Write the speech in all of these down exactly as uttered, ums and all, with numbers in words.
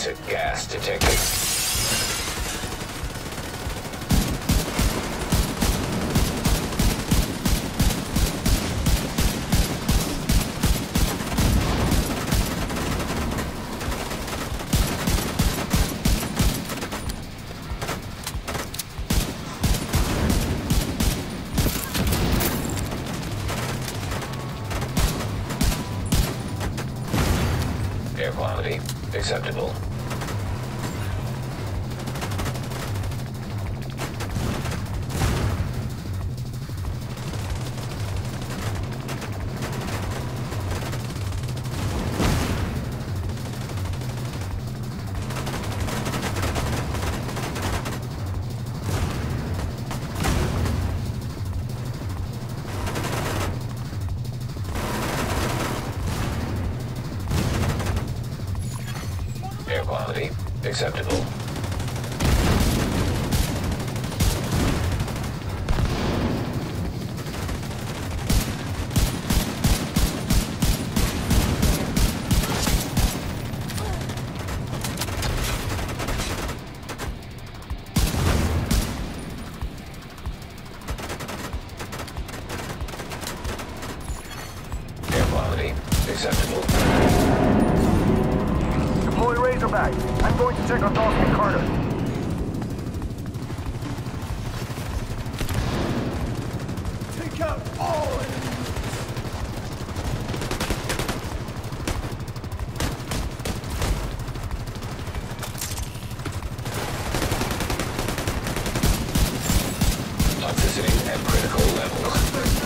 Toxic gas detected. Air quality acceptable. Air quality acceptable. Air quality acceptable. Deploy Razorback. I'm going to check on Dawson and Carter. Take out all enemies. Toxicity at critical levels.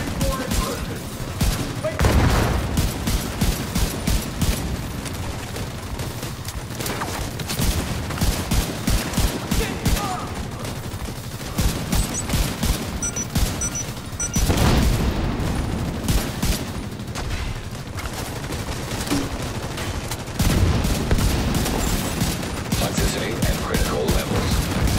Toxicity at critical levels.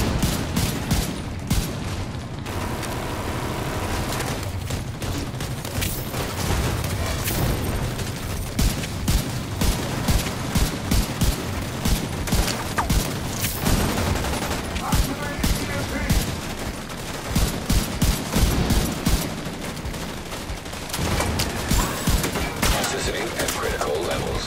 Toxicity at critical levels.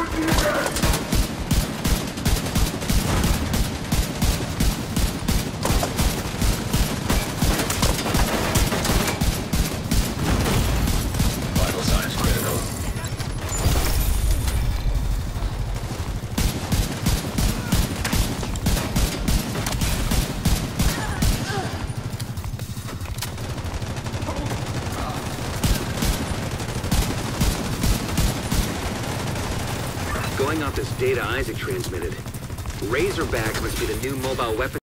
Vital signs critical. Going off this data Isaac transmitted, Razorback must be the new mobile weapon